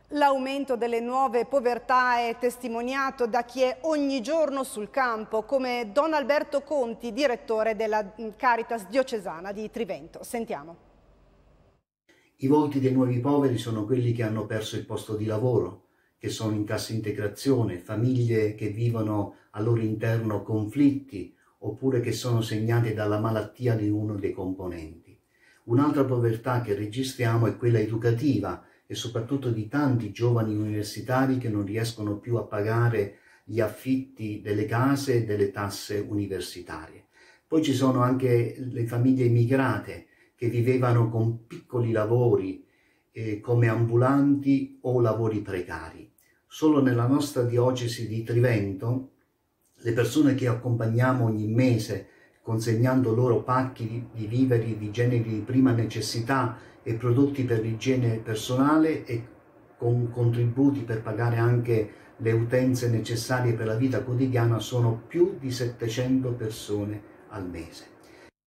L'aumento delle nuove povertà è testimoniato da chi è ogni giorno sul campo, come Don Alberto Conti, direttore della Caritas diocesana di Trivento. Sentiamo. I volti dei nuovi poveri sono quelli che hanno perso il posto di lavoro, che sono in cassa integrazione, famiglie che vivono al loro interno conflitti oppure che sono segnate dalla malattia di uno dei componenti. Un'altra povertà che registriamo è quella educativa, e soprattutto di tanti giovani universitari che non riescono più a pagare gli affitti delle case e delle tasse universitarie. Poi ci sono anche le famiglie immigrate che vivevano con piccoli lavori come ambulanti o lavori precari. Solo nella nostra diocesi di Trivento le persone che accompagniamo ogni mese consegnando loro pacchi di viveri di generi di prima necessità e prodotti per l'igiene personale e con contributi per pagare anche le utenze necessarie per la vita quotidiana, sono più di 700 persone al mese.